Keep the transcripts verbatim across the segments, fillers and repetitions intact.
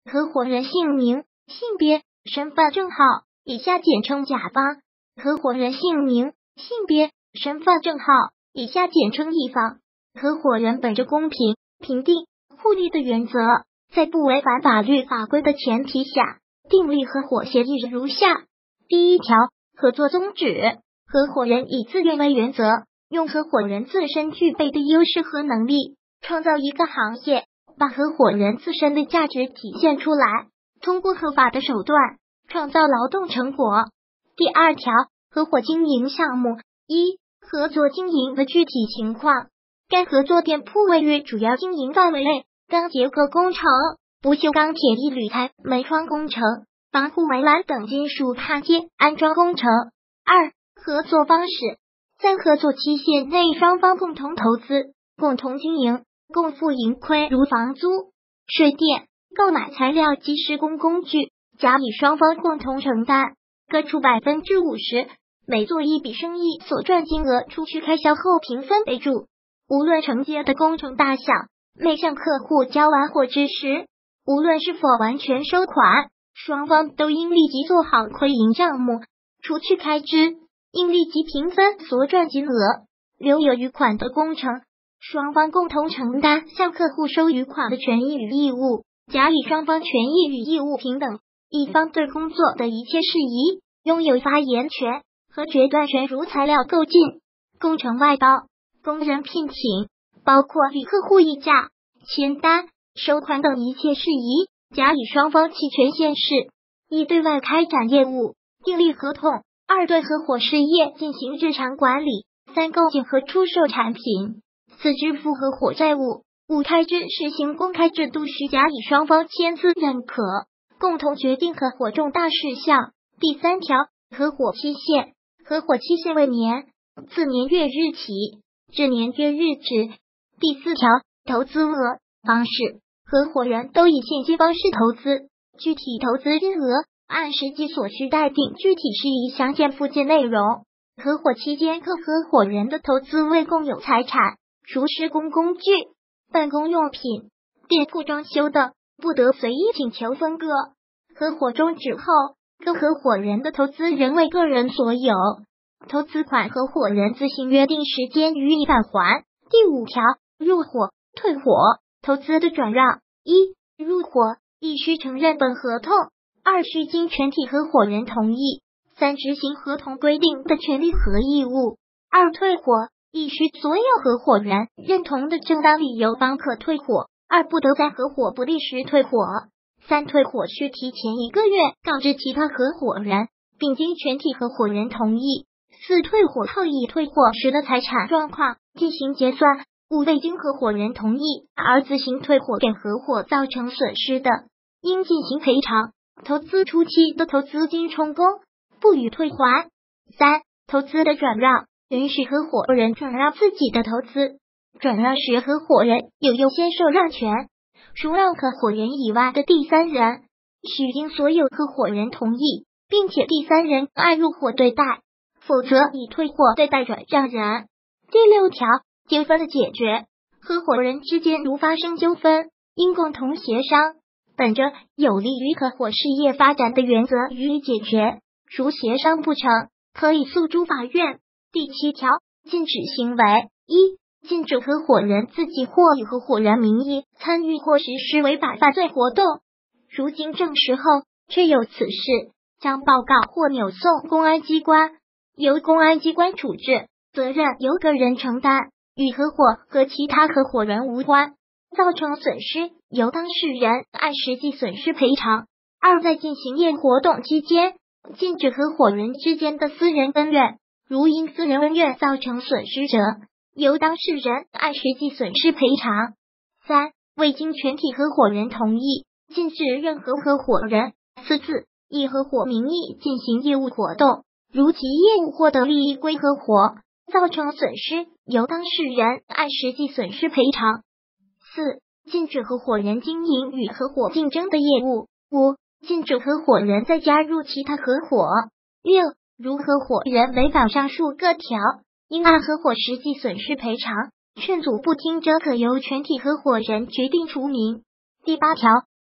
合伙人姓名、性别、身份证号（以下简称甲方）。合伙人姓名、性别、身份证号（以下简称乙方）。合伙人本着公平、平定、互利的原则，在不违反法律法规的前提下，订立合伙协议如下：第一条，合作宗旨，合伙人以自愿为原则，用合伙人自身具备的优势和能力，创造一个行业，把合伙人自身的价值体现出来，通过合法的手段创造劳动成果。第二条，合伙经营项目。一、合作经营的具体情况。该合作店铺位于主要经营范围内，钢结构工程、不锈钢铁艺铝材门窗工程、防护围栏等金属焊接安装工程。二、合作方式。在合作期限内，双方共同投资，共同经营，共负盈亏，如房租、水电、购买材料及施工工具，甲乙双方共同承担，各出百分之五十，每做一笔生意所赚金额除去开销后平分为主。无论承接的工程大小，每向客户交完货之时，无论是否完全收款，双方都应立即做好亏盈账目，除去开支，应立即平分所赚金额。留有余款的工程，双方共同承担向客户收余款的权益与义务。甲乙双方权益与义务平等，一方对工作的一切事宜拥有发言权和决断权，如材料购进、工程外包、工人聘请，包括与客户议价、签单、收款等一切事宜，甲乙双方弃权限市。一、对外开展业务，订立合同。二、对合伙事业进行日常管理。三、购进和出售产品。四、支付合伙债务。五、开支实行公开制度，需甲乙双方签字认可，共同决定合伙重大事项。第三条，合伙期限。合伙期限为年，自年月日起至年月日止。第四条，投资额方式。合伙人都以现金方式投资，具体投资金额按实际所需待定，具体事宜详见附件内容。合伙期间，各合伙人的投资为共有财产，除施工工具、办公用品、店铺装修等，不得随意请求分割。合伙终止后，各合伙人的投资仍为个人所有，投资款合伙人自行约定时间予以返还。第五条，入伙、退伙、投资的转让。一、入伙必须承认本合同。二、需经全体合伙人同意。三、执行合同规定的权利和义务。二、退伙必须所有合伙人认同的正当理由方可退伙。二、不得在合伙不利时退伙。三、退伙需提前一个月告知其他合伙人，并经全体合伙人同意。四、退伙后以退伙时的财产状况进行结算。五、未经合伙人同意而自行退伙给合伙造成损失的，应进行赔偿。投资初期的投资金充公，不予退还。三、投资的转让，允许合伙人转让自己的投资，转让时合伙人有优先受让权，除让合伙人以外的第三人，须经所有合伙人同意，并且第三人按入伙对待，否则以退伙对待转让人。第六条，纠纷的解决。合伙人之间如发生纠纷，应共同协商，本着有利于合伙事业发展的原则予以解决，如协商不成，可以诉诸法院。第七条，禁止行为。一、禁止合伙人自己或以合伙人名义参与或实施违法犯罪活动，如经证实后确有此事，将报告或扭送公安机关，由公安机关处置，责任由个人承担，与合伙和其他合伙人无关，造成损失由当事人按实际损失赔偿。二、在进行业活动期间，禁止合伙人之间的私人恩怨，如因私人恩怨造成损失者，由当事人按实际损失赔偿。三、未经全体合伙人同意，禁止任何合伙人私自以合伙名义进行业务活动，如其业务获得利益归合伙，造成损失由当事人按实际损失赔偿。四、禁止合伙人经营与合伙竞争的业务。五、禁止合伙人再加入其他合伙。六、如合伙人违反上述各条，应按合伙实际损失赔偿，劝阻不听者可由全体合伙人决定除名。第八条，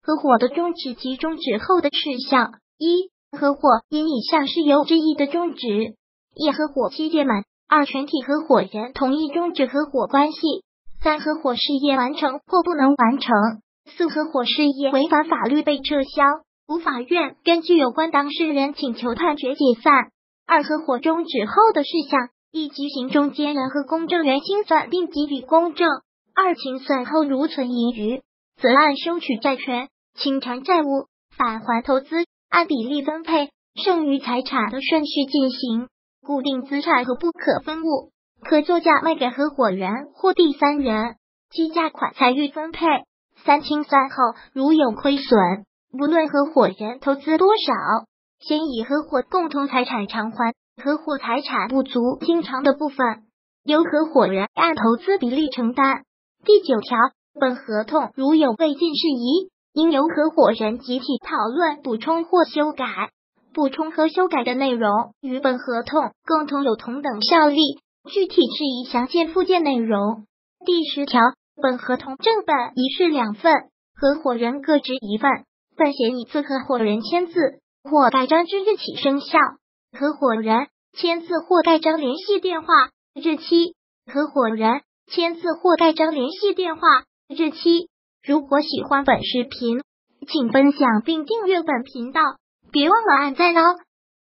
合伙的终止及终止后的事项。一、合伙因以下事由之一的终止：一、合伙期届满；二、全体合伙人同意终止合伙关系；三、合伙事业完成或不能完成；四、合伙事业违反法律被撤销，无法院根据有关当事人请求判决解散。二、合伙终止后的事项：一、举行中间人和公证人清算并给予公证；二、清算后如存盈余，则按收取债权、清偿债务、返还投资，按比例分配剩余财产的顺序进行。固定资产和不可分物可作价卖给合伙人或第三人，计价款财予分配。三、清算后如有亏损，无论合伙人投资多少，先以合伙共同财产偿还，合伙财产不足清偿的部分，由合伙人按投资比例承担。第九条，本合同如有未尽事宜，应由合伙人集体讨论补充或修改。补充和修改的内容与本合同共同有同等效力，具体事宜详见附件内容。第十条，本合同正本一式两份，合伙人各执一份，本写一次合伙人签字或盖章之日起生效。合伙人签字或盖章联系电话日期，合伙人签字或盖章联系电话日期。如果喜欢本视频，请分享并订阅本频道，别忘了按赞哦。